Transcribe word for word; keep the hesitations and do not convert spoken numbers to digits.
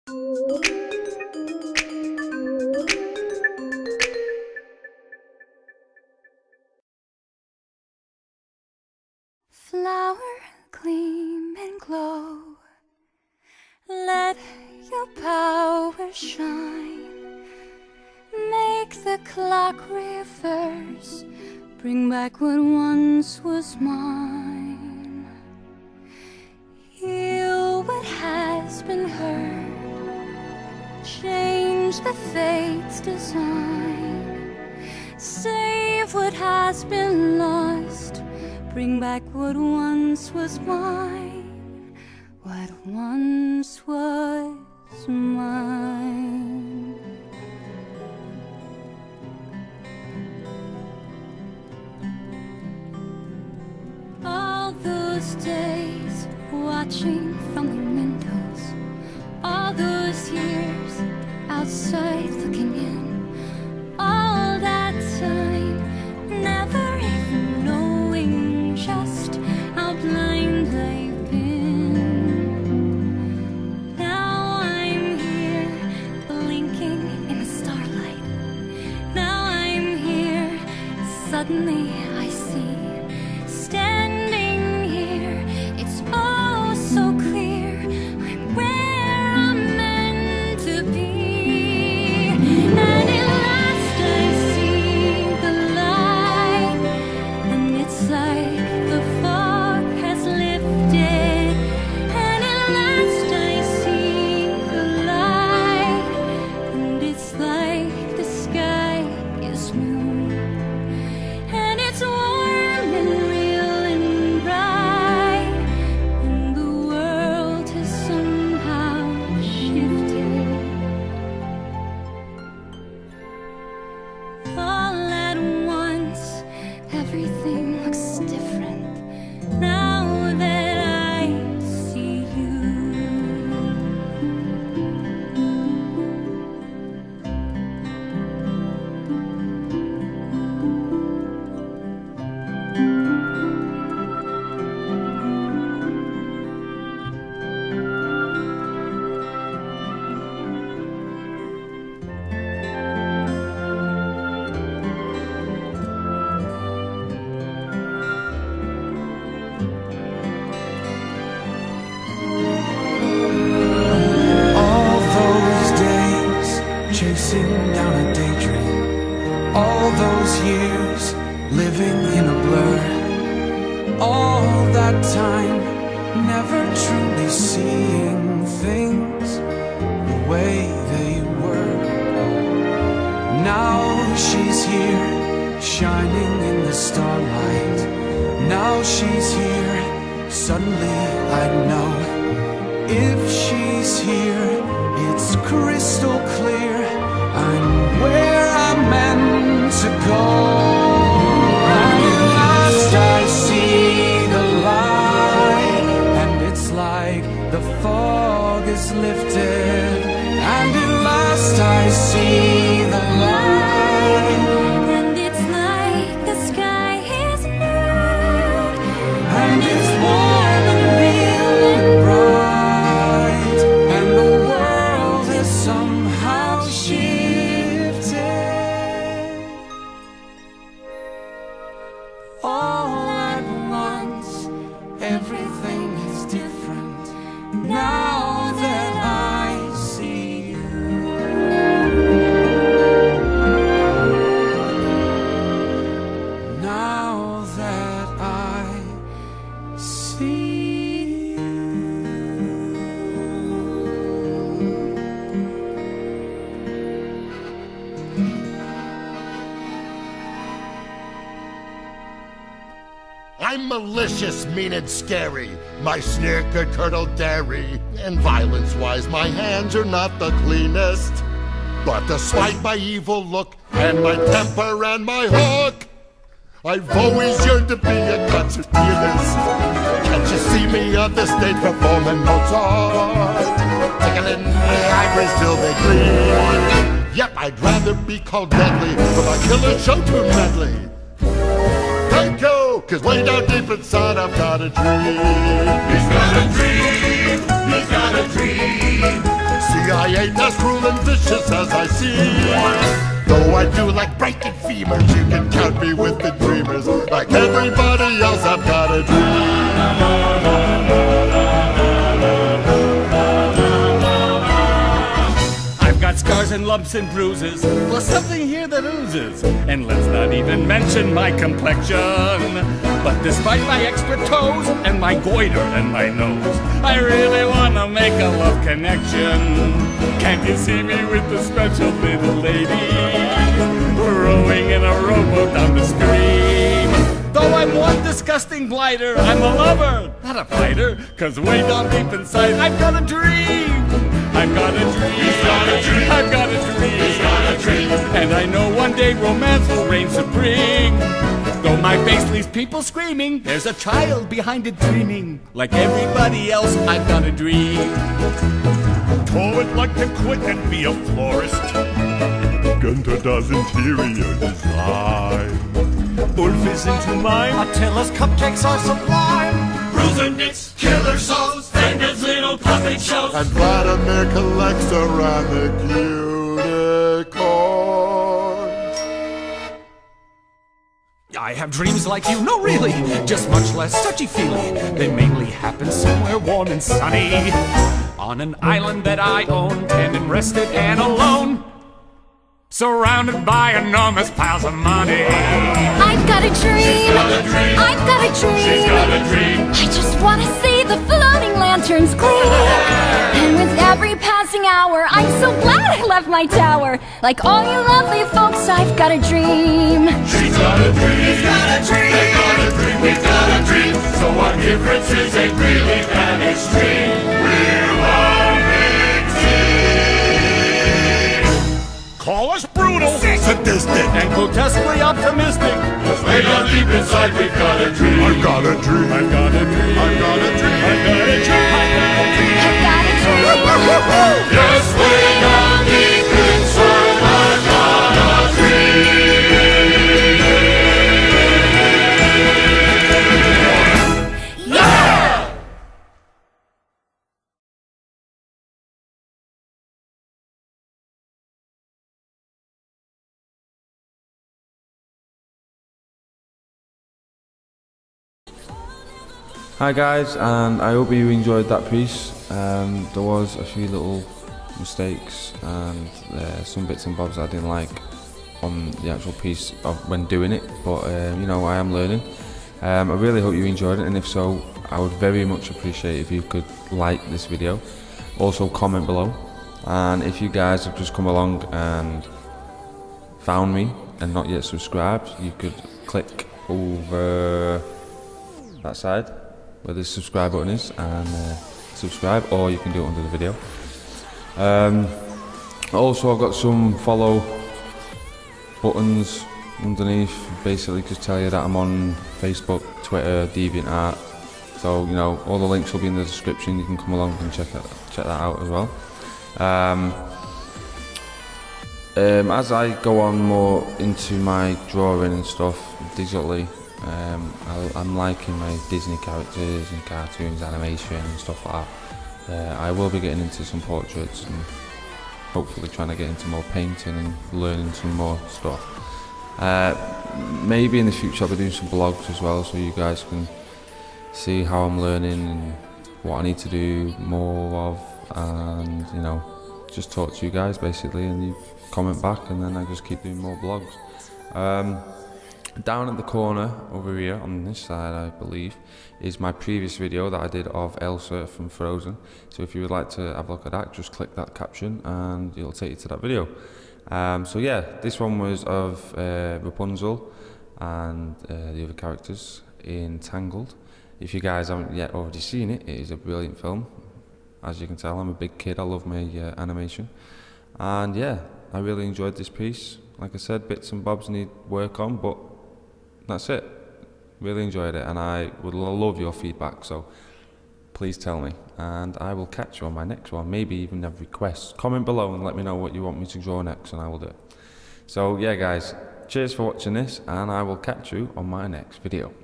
Flower, gleam and glow, let your power shine. Make the clock reverse, bring back what once was mine. Heal what has been hurt, change the fate's design. Save what has been lost, bring back what once was mine, what once was mine. All those days watching from the windows, all those years outside looking in, all that time never even knowing just how blind I've been. Now I'm here, blinking in the starlight. Now I'm here, suddenly I see, standing here, it's all so clear, I'm where I'm meant to be. And at last I see the light, and it's like the fog has lifted. And at last I see the light, and it's like the sky is blue, and it's warm and real and bright, and the world has somehow shifted. All at once, everything looks different now that I see you. All those days chasing down a daydream, all those years living in a blur, all that time never truly seeing things the way they were. Now she's here, shining in the starlight. Now she's here, suddenly I know. If she's here, it's crystal clear, I'm where I'm meant to go. And at last I see the light, and it's like the fog is lifted. And at last I see the light, And it's like the sky is blue, and it's warm and real and bright, and the world has somehow shifted. All at once, everything is different now that I see you. Now that I see you. I'm malicious, mean and scary. My sneer could curdle dairy. And violence-wise, my hands are not the cleanest. But despite my evil look, and my temper and my hook, I've always yearned to be a concert pianist. Can't you see me on the stage performing Mozart, tickling the ivories till they gleam? Yep, I'd rather be called deadly from a killer show tune medley. Thank you! go, cause way down deep inside I've got a dream. He's got a dream, he's got a dream. See, I ain't as cruel and vicious as I seem. Though I do like breaking femurs, you can count me with the dreamers. Like everybody else, I've got a dream. Got scars and lumps and bruises, plus something here that oozes. And let's not even mention my complexion. But despite my extra toes and my goiter and my nose, I really wanna make a love connection. Can't you see me with the special little lady, rowing in a rowboat down the stream? Though I'm one disgusting blighter, I'm a lover, not a fighter. Cause way down deep inside, I've got a dream. I've got a dream, He's got a dream. I've got a dream, He's got a dream. and I know one day romance will reign supreme. Though my face leaves people screaming, there's a child behind it dreaming. Like everybody else, I've got a dream. Poet like to quit and be a florist. Gunter does interior design. Ulf is into mime. Attila's cupcakes are sublime. Bruiser knits, killer souls, and his little puppet shows. And Vladimir collects around the unicorns. I have dreams like you, no really, just much less touchy-feely. They mainly happen somewhere warm and sunny, on an island that I own, and am rested and alone, surrounded by enormous piles of money. I've got a dream. got a dream. I've got a dream. She's got a dream. I just want to see the floating lanterns gleam. And with every passing hour, I'm so glad I left my tower. Like all you lovely folks, I've got a dream. She's got a dream. He's got a dream. They got a dream. We've got a dream. So our differences ain't really that extreme. We're loving team. Call us brutal, Sadistic. And grotesquely optimistic. Cause way down deep inside we've got a dream. I've got a dream. I've got a dream. I've got a dream. I've got a dream. I've got a dream. Yes, way down deep inside I've got a dream. Yeah! Hi guys, and I hope you enjoyed that piece. Um, there was a few little mistakes and uh, some bits and bobs I didn't like on the actual piece of when doing it, but um, you know, I am learning. Um, I really hope you enjoyed it, and if so, I would very much appreciate if you could like this video. Also comment below, and if you guys have just come along and found me and not yet subscribed, you could click over that side where the subscribe button is and uh, subscribe, or you can do it under the video. Um, also, I've got some follow buttons underneath, basically just tell you that I'm on Facebook, Twitter, DeviantArt. So you know, all the links will be in the description. You can come along and check that check that out as well. Um, um, as I go on more into my drawing and stuff digitally, Um, I, I'm liking my Disney characters and cartoons, animation and stuff like that. Uh, I will be getting into some portraits and hopefully trying to get into more painting and learning some more stuff. Uh, maybe in the future I'll be doing some blogs as well, so you guys can see how I'm learning and what I need to do more of, and you know, just talk to you guys basically, and you comment back, and then I just keep doing more blogs. Um, Down at the corner over here on this side, I believe, is my previous video that I did of Elsa from Frozen. So if you would like to have a look at that, just click that caption and it'll take you to that video. Um, so yeah, this one was of uh, Rapunzel and uh, the other characters in Tangled. If you guys haven't yet already seen it, it is a brilliant film. As you can tell, I'm a big kid, I love my uh, animation. And yeah, I really enjoyed this piece. Like I said, bits and bobs need work on, but that's it. Really enjoyed it, and I would love your feedback, so please tell me, and I will catch you on my next one. Maybe even have requests. Comment below and let me know what you want me to draw next, and I will do it. So yeah guys, cheers for watching this, and I will catch you on my next video.